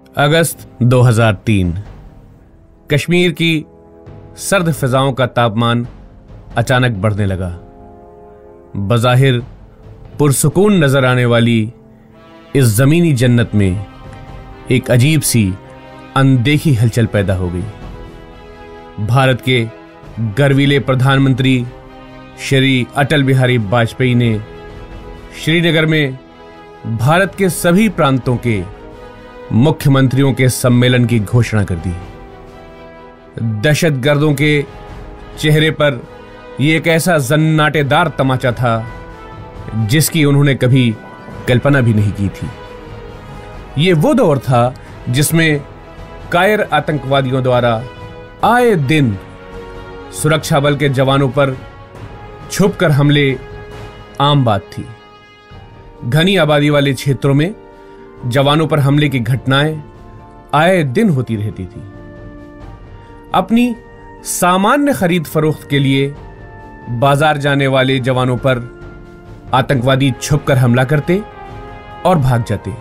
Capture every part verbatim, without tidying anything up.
अगस्त दो हज़ार तीन। कश्मीर की सर्द फिजाओं का तापमान अचानक बढ़ने लगा। बज़ाहिर पुरसुकून नजर आने वाली इस जमीनी जन्नत में एक अजीब सी अनदेखी हलचल पैदा हो गई। भारत के गर्वीले प्रधानमंत्री श्री अटल बिहारी वाजपेयी ने श्रीनगर में भारत के सभी प्रांतों के मुख्यमंत्रियों के सम्मेलन की घोषणा कर दी। दहशतगर्दों के चेहरे पर यह एक ऐसा जन्नाटेदार तमाचा था जिसकी उन्होंने कभी कल्पना भी नहीं की थी। यह वो दौर था जिसमें कायर आतंकवादियों द्वारा आए दिन सुरक्षा बल के जवानों पर छुपकर हमले आम बात थी। घनी आबादी वाले क्षेत्रों में जवानों पर हमले की घटनाएं आए दिन होती रहती थी। अपनी सामान्य खरीद फरोख्त के लिए बाजार जाने वाले जवानों पर आतंकवादी छुपकर हमला करते और भाग जाते।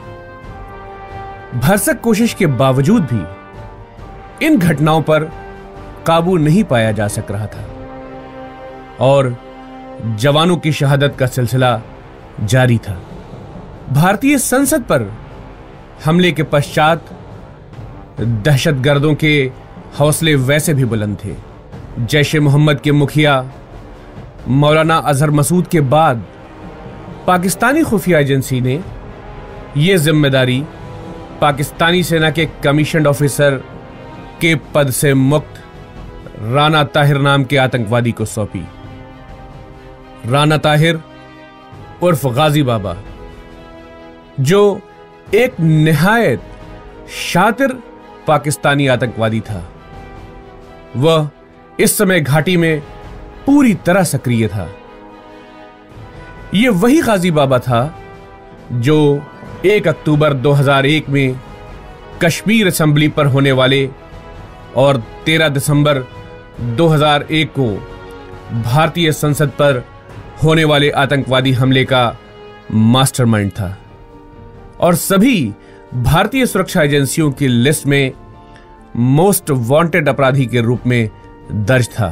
भरसक कोशिश के बावजूद भी इन घटनाओं पर काबू नहीं पाया जा सक रहा था और जवानों की शहादत का सिलसिला जारी था। भारतीय संसद पर हमले के पश्चात दहशतगर्दों के हौसले वैसे भी बुलंद थे। जैश ए मोहम्मद के मुखिया मौलाना अजहर मसूद के बाद पाकिस्तानी खुफिया एजेंसी ने यह जिम्मेदारी पाकिस्तानी सेना के कमीशन ऑफिसर के पद से मुक्त राना ताहिर नाम के आतंकवादी को सौंपी। राना ताहिर उर्फ गाजी बाबा, जो एक निहायत शातिर पाकिस्तानी आतंकवादी था, वह इस समय घाटी में पूरी तरह सक्रिय था। यह वही गाजी बाबा था जो एक अक्टूबर दो हज़ार एक में कश्मीर असेंबली पर होने वाले और तेरह दिसंबर दो हज़ार एक को भारतीय संसद पर होने वाले आतंकवादी हमले का मास्टरमाइंड था और सभी भारतीय सुरक्षा एजेंसियों की लिस्ट में मोस्ट वांटेड अपराधी के रूप में दर्ज था।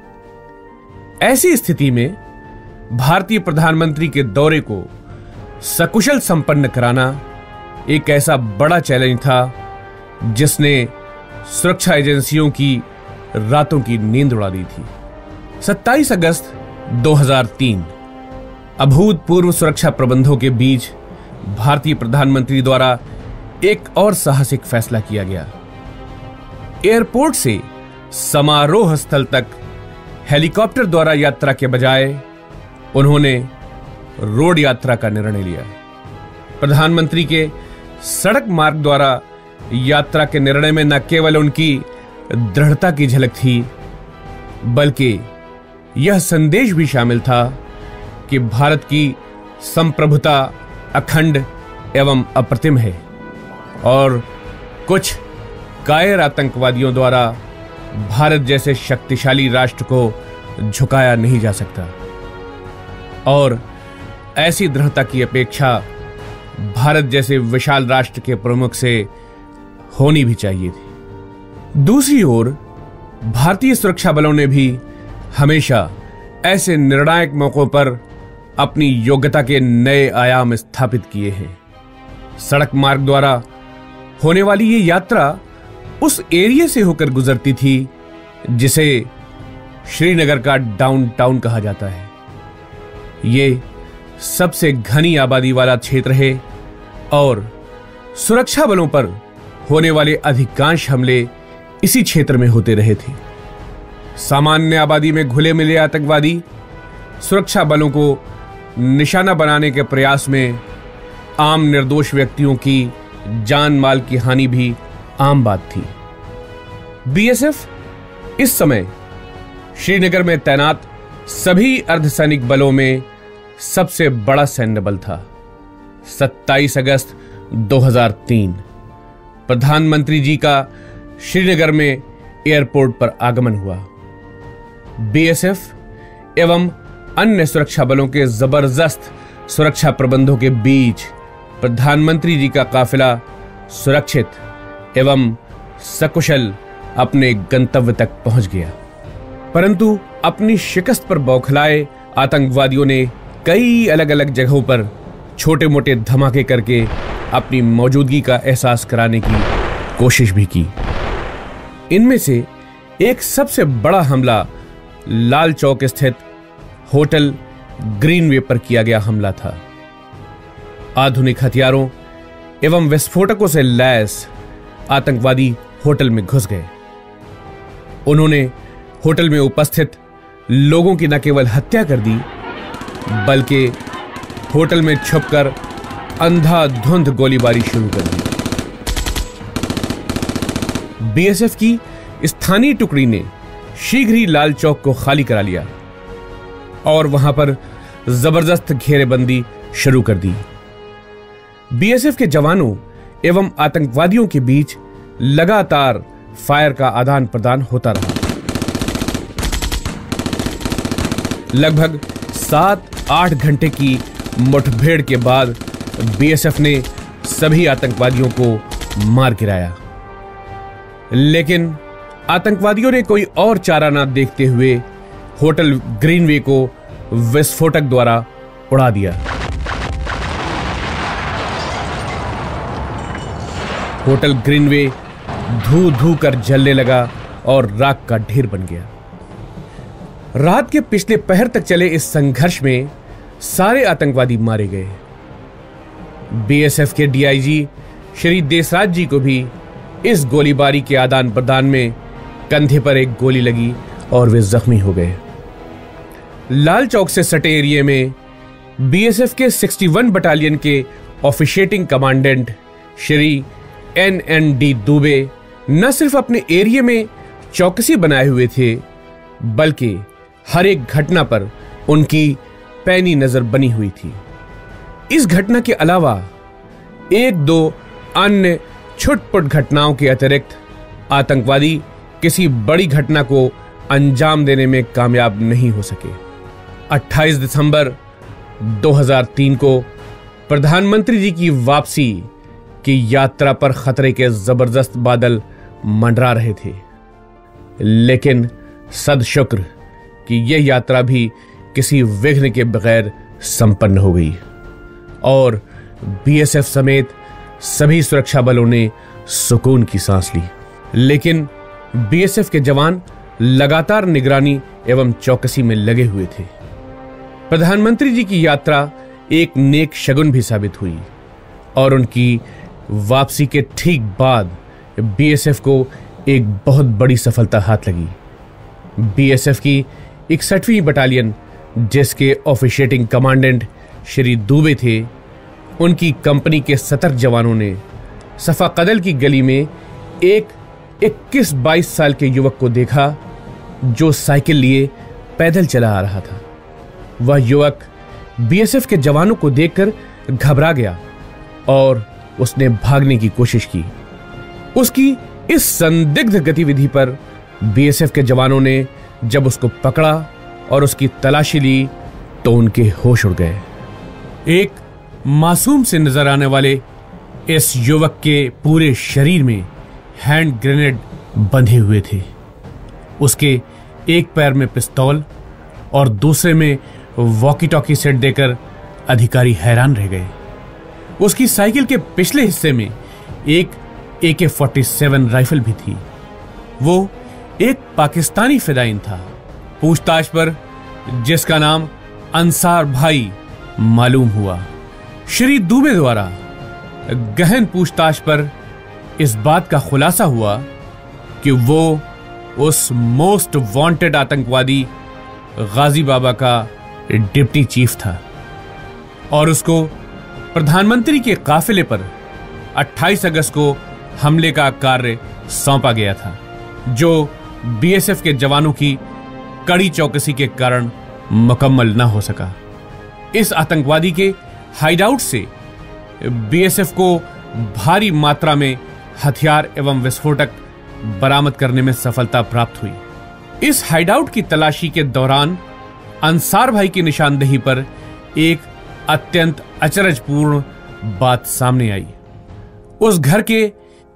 ऐसी स्थिति में भारतीय प्रधानमंत्री के दौरे को सकुशल संपन्न कराना एक ऐसा बड़ा चैलेंज था जिसने सुरक्षा एजेंसियों की रातों की नींद उड़ा दी थी। सत्ताईस अगस्त दो हज़ार तीन अभूतपूर्व सुरक्षा प्रबंधों के बीच भारतीय प्रधानमंत्री द्वारा एक और साहसिक फैसला किया गया। एयरपोर्ट से समारोह स्थल तक हेलीकॉप्टर द्वारा यात्रा के बजाय उन्होंने रोड यात्रा का निर्णय लिया। प्रधानमंत्री के सड़क मार्ग द्वारा यात्रा के निर्णय में न केवल उनकी दृढ़ता की झलक थी, बल्कि यह संदेश भी शामिल था कि भारत की संप्रभुता अखंड एवं अप्रतिम है और कुछ कायर आतंकवादियों द्वारा भारत जैसे शक्तिशाली राष्ट्र को झुकाया नहीं जा सकता और ऐसी दृढ़ता की अपेक्षा भारत जैसे विशाल राष्ट्र के प्रमुख से होनी भी चाहिए थी। दूसरी ओर भारतीय सुरक्षा बलों ने भी हमेशा ऐसे निर्णायक मौकों पर अपनी योग्यता के नए आयाम स्थापित किए हैं। सड़क मार्ग द्वारा होने वाली ये यात्रा उस एरिया से होकर गुजरती थी जिसे श्रीनगर का डाउनटाउन कहा जाता है। ये सबसे घनी आबादी वाला क्षेत्र है और सुरक्षा बलों पर होने वाले अधिकांश हमले इसी क्षेत्र में होते रहे थे। सामान्य आबादी में घुले मिले आतंकवादी सुरक्षा बलों को निशाना बनाने के प्रयास में आम निर्दोष व्यक्तियों की जान माल की हानि भी आम बात थी। बीएसएफ इस समय श्रीनगर में तैनात सभी अर्धसैनिक बलों में सबसे बड़ा सैन्य बल था। सत्ताईस अगस्त दो हज़ार तीन प्रधानमंत्री जी का श्रीनगर में एयरपोर्ट पर आगमन हुआ। बीएसएफ एवं अन्य सुरक्षा बलों के जबरदस्त सुरक्षा प्रबंधों के बीच प्रधानमंत्री जी का काफिला सुरक्षित एवं सकुशल अपने गंतव्य तक पहुंच गया। परंतु अपनी शिकस्त पर बौखलाए आतंकवादियों ने कई अलग अलग जगहों पर छोटे मोटे धमाके करके अपनी मौजूदगी का एहसास कराने की कोशिश भी की। इनमें से एक सबसे बड़ा हमला लाल चौक स्थित होटल ग्रीनवे पर किया गया हमला था। आधुनिक हथियारों एवं विस्फोटकों से लैस आतंकवादी होटल में घुस गए। उन्होंने होटल में उपस्थित लोगों की न केवल हत्या कर दी, बल्कि होटल में छुपकर अंधाधुंध गोलीबारी शुरू कर दी। बीएसएफ की स्थानीय टुकड़ी ने शीघ्र ही लाल चौक को खाली करा लिया और वहां पर जबरदस्त घेरेबंदी शुरू कर दी। बीएसएफ के जवानों एवं आतंकवादियों के बीच लगातार फायर का आदान प्रदान होता रहा। लगभग सात आठ घंटे की मुठभेड़ के बाद बीएसएफ ने सभी आतंकवादियों को मार गिराया, लेकिन आतंकवादियों ने कोई और चारा न देखते हुए होटल ग्रीनवे को विस्फोटक द्वारा उड़ा दिया। होटल ग्रीनवे धू धू कर जलने लगा और राख का ढेर बन गया। रात के पिछले पहर तक चले इस संघर्ष में सारे आतंकवादी मारे गए। बीएसएफ के डीआईजी श्री देसराज जी को भी इस गोलीबारी के आदान प्रदान में कंधे पर एक गोली लगी और वे जख्मी हो गए। लाल चौक से सटे एरिया में बीएसएफ के इकसठ बटालियन के officiating commandant Shri N N D Dubey न सिर्फ अपने एरिया में चौकसी बनाए हुए थे, बल्कि हर एक घटना पर उनकी पैनी नजर बनी हुई थी। इस घटना के अलावा एक दो अन्य छुटपुट घटनाओं के अतिरिक्त आतंकवादी किसी बड़ी घटना को अंजाम देने में कामयाब नहीं हो सके। अट्ठाईस दिसंबर दो हज़ार तीन को प्रधानमंत्री जी की वापसी की यात्रा पर खतरे के जबरदस्त बादल मंडरा रहे थे, लेकिन सदशुक्र कि यह यात्रा भी किसी विघ्न के बगैर संपन्न हो गई और बीएसएफ समेत सभी सुरक्षा बलों ने सुकून की सांस ली। लेकिन बीएसएफ के जवान लगातार निगरानी एवं चौकसी में लगे हुए थे। प्रधानमंत्री जी की यात्रा एक नेक शगुन भी साबित हुई और उनकी वापसी के ठीक बाद बीएसएफ को एक बहुत बड़ी सफलता हाथ लगी। बीएसएफ की इकसठवीं बटालियन, जिसके ऑफिशिएटिंग कमांडेंट श्री दुबे थे, उनकी कंपनी के सतर्क जवानों ने सफा कदल की गली में एक इक्कीस बाईस साल के युवक को देखा जो साइकिल लिए पैदल चला आ रहा था। वह युवक बीएसएफ के जवानों को देखकर घबरा गया और उसने भागने की कोशिश की। उसकी इस संदिग्ध गतिविधि पर बीएसएफ के जवानों ने जब उसको पकड़ा और उसकी तलाशी ली तो उनके होश उड़ गए। एक मासूम से नजर आने वाले इस युवक के पूरे शरीर में हैंड ग्रेनेड बंधे हुए थे। उसके एक पैर में पिस्तौल और दूसरे में वॉकी टॉकी सेट देकर अधिकारी हैरान रह गए। उसकी साइकिल के पिछले हिस्से में एक ए के फोर्टी सेवन राइफल भी थी। वो एक पाकिस्तानी फिदाइन था। पूछताछ पर जिसका नाम अंसार भाई मालूम हुआ। श्री दुबे द्वारा गहन पूछताछ पर इस बात का खुलासा हुआ कि वो उस मोस्ट वांटेड आतंकवादी गाजी बाबा का डिप्टी चीफ था और उसको प्रधानमंत्री के काफिले पर अट्ठाईस अगस्त को हमले का कार्य सौंपा गया था, जो बीएसएफ के जवानों की कड़ी चौकसी के कारण मुकम्मल न हो सका। इस आतंकवादी के हाइडआउट से बीएसएफ को भारी मात्रा में हथियार एवं विस्फोटक बरामद करने में सफलता प्राप्त हुई। इस हाइडआउट की तलाशी के दौरान अंसार भाई की निशानदेही पर एक अत्यंत अचरजपूर्ण बात सामने आई। उस घर के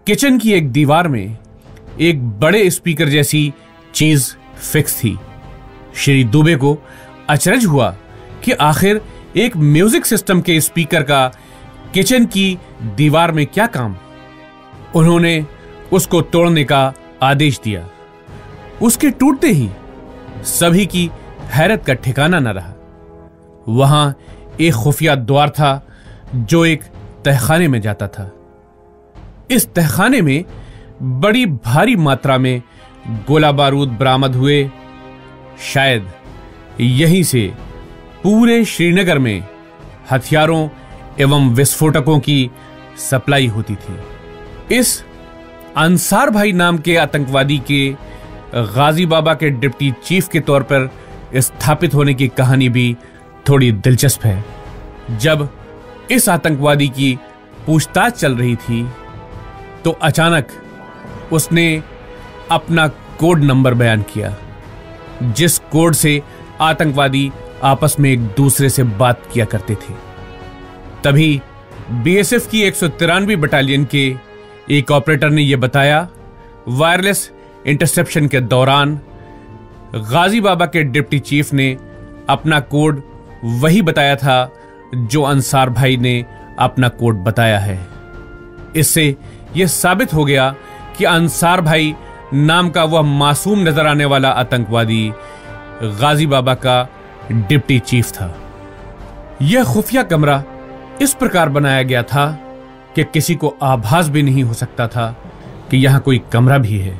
किचन की एक दीवार में एक बड़े स्पीकर जैसी चीज फिक्स थी। श्री दुबे को अचरज हुआ कि आखिर एक म्यूजिक सिस्टम के स्पीकर का किचन की दीवार में क्या काम। उन्होंने उसको तोड़ने का आदेश दिया। उसके टूटते ही सभी की हैरत का ठिकाना न रहा। वहां एक खुफिया द्वार था जो एक तहखाने में जाता था। इस तहखाने में बड़ी भारी मात्रा में गोला बारूद बरामद हुए। शायद यहीं से पूरे श्रीनगर में हथियारों एवं विस्फोटकों की सप्लाई होती थी। इस अंसार भाई नाम के आतंकवादी के गाजी बाबा के डिप्टी चीफ के तौर पर स्थापित होने की कहानी भी थोड़ी दिलचस्प है। जब इस आतंकवादी की पूछताछ चल रही थी तो अचानक उसने अपना कोड नंबर बयान किया, जिस कोड से आतंकवादी आपस में एक दूसरे से बात किया करते थे। तभी बीएसएफ की एक सौ तिरानवी बटालियन के एक ऑपरेटर ने यह बताया, वायरलेस इंटरसेप्शन के दौरान गाजी बाबा के डिप्टी चीफ ने अपना कोड वही बताया था जो अंसार भाई ने अपना कोड बताया है। इससे यह साबित हो गया कि अंसार भाई नाम का वह मासूम नजर आने वाला आतंकवादी गाजी बाबा का डिप्टी चीफ था। यह खुफिया कमरा इस प्रकार बनाया गया था कि किसी को आभास भी नहीं हो सकता था कि यहां कोई कमरा भी है।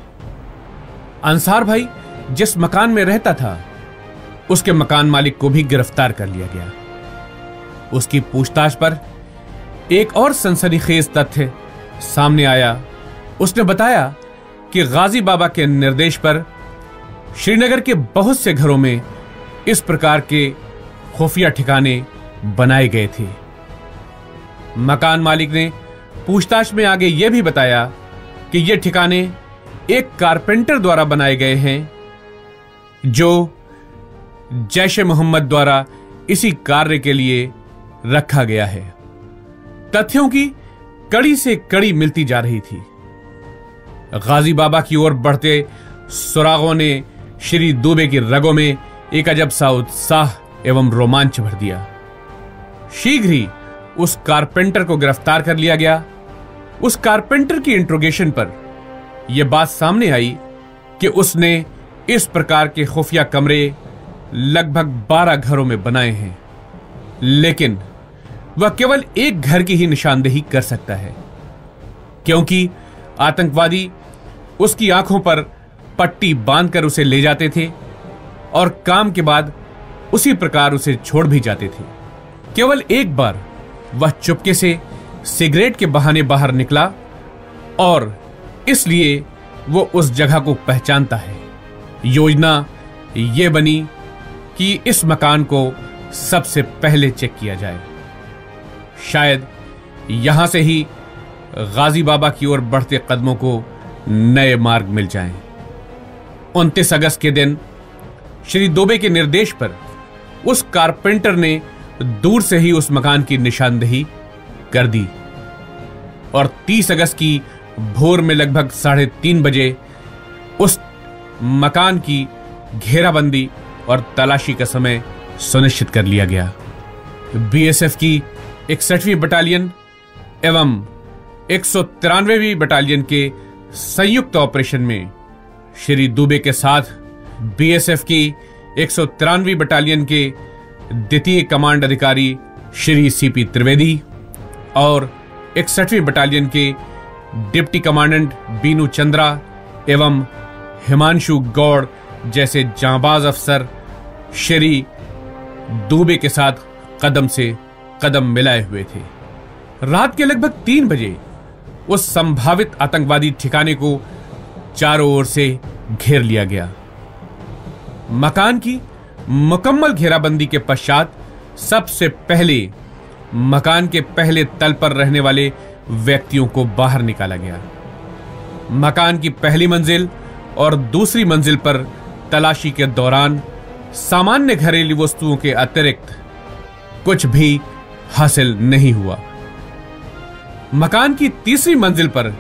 अंसार भाई जिस मकान में रहता था उसके मकान मालिक को भी गिरफ्तार कर लिया गया। उसकी पूछताछ पर एक और सनसनीखेज तथ्य सामने आया। उसने बताया कि गाजी बाबा के निर्देश पर श्रीनगर के बहुत से घरों में इस प्रकार के खुफिया ठिकाने बनाए गए थे। मकान मालिक ने पूछताछ में आगे यह भी बताया कि यह ठिकाने एक कारपेंटर द्वारा बनाए गए हैं जो जैश-ए मोहम्मद द्वारा इसी कार्य के लिए रखा गया है। तथ्यों की कड़ी से कड़ी मिलती जा रही थी। गाजी बाबा की ओर बढ़ते सुरागों ने श्री दुबे की रगों में एक अजब सा उत्साह एवं रोमांच भर दिया। शीघ्र ही उस कारपेंटर को गिरफ्तार कर लिया गया। उस कारपेंटर की इंट्रोगेशन पर यह बात सामने आई कि उसने इस प्रकार के खुफिया कमरे लगभग बारह घरों में बनाए हैं, लेकिन वह केवल एक घर की ही निशानदेही कर सकता है, क्योंकि आतंकवादी उसकी आंखों पर पट्टी बांधकर उसे ले जाते थे और काम के बाद उसी प्रकार उसे छोड़ भी जाते थे। केवल एक बार वह चुपके से सिगरेट के बहाने बाहर निकला और इसलिए वो उस जगह को पहचानता है। योजना यह बनी कि इस मकान को सबसे पहले चेक किया जाए। शायद यहां से ही गाजी बाबा की ओर बढ़ते कदमों को नए मार्ग मिल जाएं। उनतीस अगस्त के दिन श्री दुबे के निर्देश पर उस कारपेंटर ने दूर से ही उस मकान की निशानदेही कर दी और तीस अगस्त की भोर में लगभग साढ़े तीन बजे उस मकान की घेराबंदी और तलाशी का समय सुनिश्चित कर लिया गया। बीएसएफ की इकसठवीं बटालियन एवं एक सौ तिरानवेवीं बटालियन के संयुक्त ऑपरेशन में श्री दुबे के साथ बीएसएफ की एक सौ तिरानवीं बटालियन के द्वितीय कमांड अधिकारी श्री सीपी त्रिवेदी और इकसठवीं बटालियन के डिप्टी कमांडेंट बीनू चंद्रा एवं हिमांशु गौड़ जैसे जांबाज अफसर श्री दुबे के साथ कदम से कदम मिलाए हुए थे। रात के लगभग तीन बजे उस संभावित आतंकवादी ठिकाने को चारों ओर से घेर लिया गया। मकान की मुकम्मल घेराबंदी के पश्चात सबसे पहले मकान के पहले तल पर रहने वाले व्यक्तियों को बाहर निकाला गया। मकान की पहली मंजिल और दूसरी मंजिल पर तलाशी के दौरान सामान्य घरेलू वस्तुओं के अतिरिक्त कुछ भी हासिल नहीं हुआ। मकान की तीसरी मंजिल पर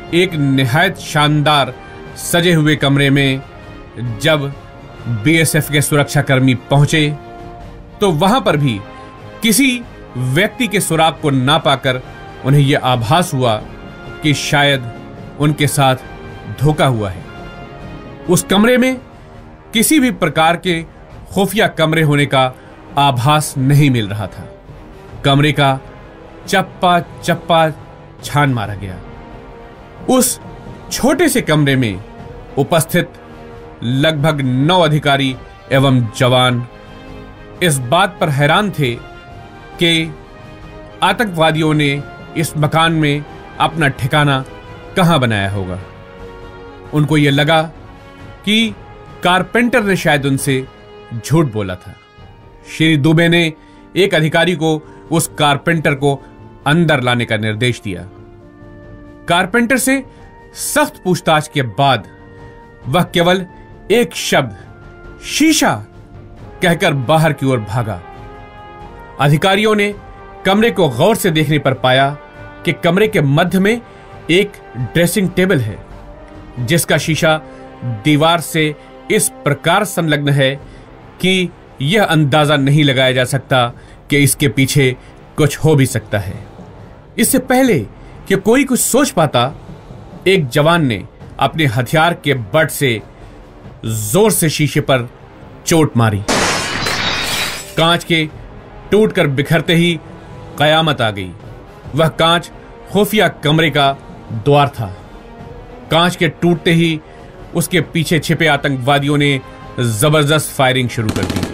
एक निहायत शानदार सजे हुए कमरे में जब बीएसएफ के सुरक्षाकर्मी पहुंचे तो वहां पर भी किसी व्यक्ति के सुराग को ना पाकर उन्हें यह आभास हुआ कि शायद उनके साथ धोखा हुआ है। उस कमरे में किसी भी प्रकार के खुफिया कमरे होने का आभास नहीं मिल रहा था। कमरे का चप्पा चप्पा छान मारा गया। उस छोटे से कमरे में उपस्थित लगभग नौ अधिकारी एवं जवान इस बात पर हैरान थे कि आतंकवादियों ने इस मकान में अपना ठिकाना कहां बनाया होगा। उनको यह लगा कि कारपेंटर ने शायद उनसे झूठ बोला था। श्री दुबे ने एक अधिकारी को उस कारपेंटर को अंदर लाने का निर्देश दिया। कारपेंटर से सख्त पूछताछ के बाद वह केवल एक शब्द शीशा कहकर बाहर की ओर भागा। अधिकारियों ने कमरे को गौर से देखने पर पाया कि कमरे के मध्य में एक ड्रेसिंग टेबल है जिसका शीशा दीवार से इस प्रकार संलग्न है कि यह अंदाजा नहीं लगाया जा सकता कि इसके पीछे कुछ हो भी सकता है। इससे पहले कि कोई कुछ सोच पाता, एक जवान ने अपने हथियार के बट से जोर से शीशे पर चोट मारी। कांच के टूटकर बिखरते ही कयामत आ गई। वह कांच खुफिया कमरे का द्वार था। कांच के टूटते ही उसके पीछे छिपे आतंकवादियों ने जबरदस्त फायरिंग शुरू कर दी।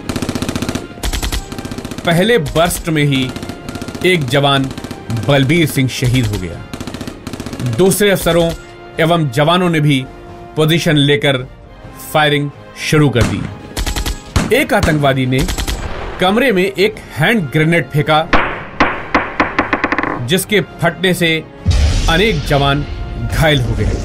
पहले बर्स्ट में ही एक जवान बलबीर सिंह शहीद हो गया। दूसरे अफसरों एवं जवानों ने भी पोजीशन लेकर फायरिंग शुरू कर दी। एक आतंकवादी ने कमरे में एक हैंड ग्रेनेड फेंका जिसके फटने से अनेक जवान घायल हो गए।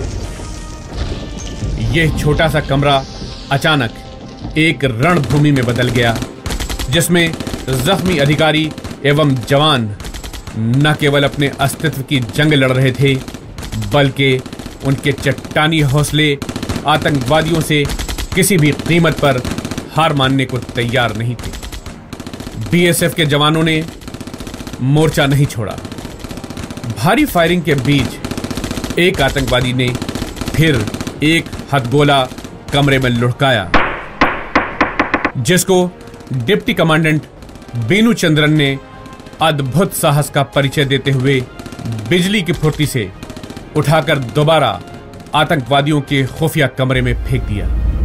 यह छोटा सा कमरा अचानक एक रणभूमि में बदल गया जिसमें जख्मी अधिकारी एवं जवान न केवल अपने अस्तित्व की जंग लड़ रहे थे बल्कि उनके चट्टानी हौसले आतंकवादियों से किसी भी कीमत पर हार मानने को तैयार नहीं थे। बीएसएफ के जवानों ने मोर्चा नहीं छोड़ा। भारी फायरिंग के बीच एक आतंकवादी ने फिर एक हथगोला कमरे में लुढ़काया जिसको डिप्टी कमांडेंट बीनू चंद्रन ने अद्भुत साहस का परिचय देते हुए बिजली की फुर्ती से उठाकर दोबारा आतंकवादियों के खुफिया कमरे में फेंक दिया।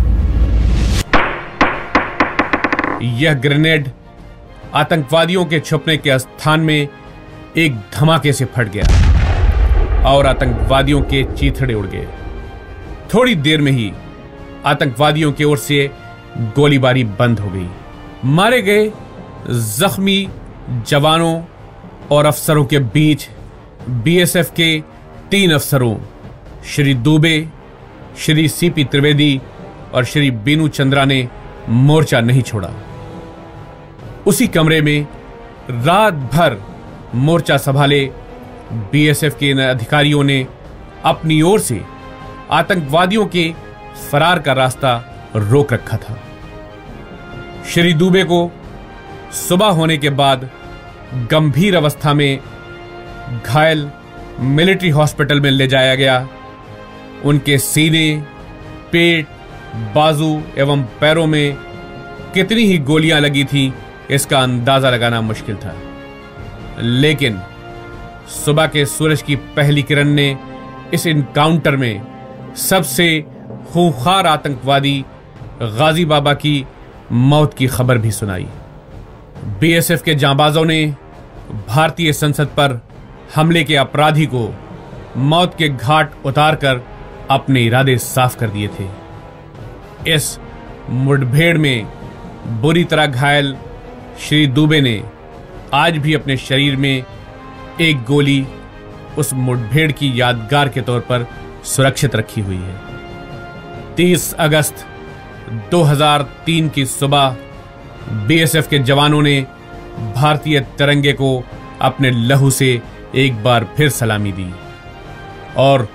यह ग्रेनेड आतंकवादियों के छुपने के स्थान में एक धमाके से फट गया और आतंकवादियों के चीथड़े उड़ गए। थोड़ी देर में ही आतंकवादियों की ओर से गोलीबारी बंद हो गई। मारे गए जख्मी जवानों और अफसरों के बीच बीएसएफ के तीन अफसरों श्री दुबे, श्री सीपी त्रिवेदी और श्री बीनू चंद्रा ने मोर्चा नहीं छोड़ा। उसी कमरे में रात भर मोर्चा संभाले बीएसएफ के इन अधिकारियों ने अपनी ओर से आतंकवादियों के फरार का रास्ता रोक रखा था। श्री दुबे को सुबह होने के बाद गंभीर अवस्था में घायल मिलिट्री हॉस्पिटल में ले जाया गया। उनके सीने, पेट, बाजू एवं पैरों में कितनी ही गोलियां लगी थीं इसका अंदाजा लगाना मुश्किल था। लेकिन सुबह के सूरज की पहली किरण ने इस इनकाउंटर में सबसे खूंखार आतंकवादी गाजी बाबा की मौत की खबर भी सुनाई। बीएसएफ के जांबाजों ने भारतीय संसद पर हमले के अपराधी को मौत के घाट उतारकर अपने इरादे साफ कर दिए थे। इस मुठभेड़ में बुरी तरह घायल श्री दुबे ने आज भी अपने शरीर में एक गोली उस मुठभेड़ की यादगार के तौर पर सुरक्षित रखी हुई है। तीस अगस्त दो हज़ार तीन की सुबह बीएसएफ के जवानों ने भारतीय तिरंगे को अपने लहू से एक बार फिर सलामी दी और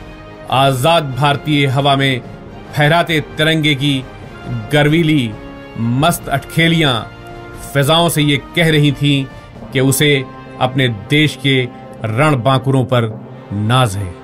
आजाद भारतीय हवा में फहराते तिरंगे की गर्वीली मस्त अटखेलियां फिजाओं से ये कह रही थीं कि उसे अपने देश के रण बांकुरों पर नाज है।